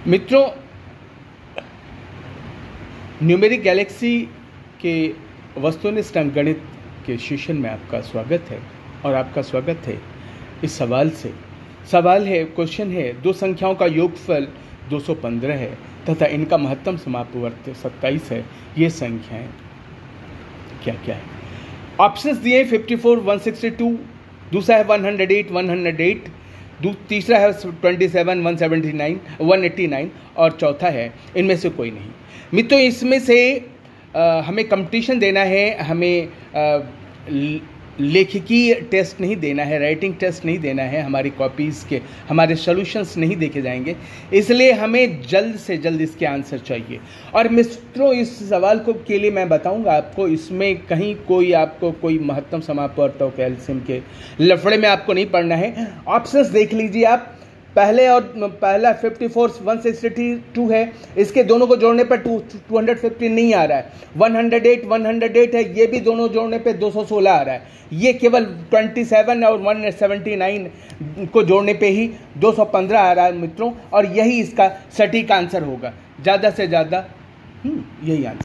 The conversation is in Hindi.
मित्रों, न्यूमेरिक गैलेक्सी के वस्तुनिष्ठ अंकगणित के सेशन में आपका स्वागत है और आपका स्वागत है इस सवाल से। सवाल है, क्वेश्चन है, दो संख्याओं का योगफल 215 है तथा इनका महत्तम समापवर्त 27 है। ये संख्याएं क्या क्या है? ऑप्शंस दिए 54, 162, दूसरा है 108, 108, तीसरा है 27, 179, 189 और चौथा है इनमें से कोई नहीं। मित्रों, इसमें से हमें कंपटीशन देना है, हमें लेखिकी टेस्ट नहीं देना है, राइटिंग टेस्ट नहीं देना है, हमारी कॉपीज़ के हमारे सॉल्यूशंस नहीं देखे जाएंगे, इसलिए हमें जल्द से जल्द इसके आंसर चाहिए। और मित्रों, इस सवाल को के लिए मैं बताऊंगा आपको, इसमें कहीं कोई आपको कोई महत्तम समापवर्त और कैल्शियम के लफड़े में आपको नहीं पढ़ना है। ऑप्शंस देख लीजिए आप। पहला 54, 162 है, इसके दोनों को जोड़ने पर 250 नहीं आ रहा है। 108 है, ये भी दोनों जोड़ने पे 216 आ रहा है। ये केवल 27 और 179 को जोड़ने पे ही 215 आ रहा है मित्रों, और यही इसका सटीक आंसर होगा। ज़्यादा से ज़्यादा यही आंसर।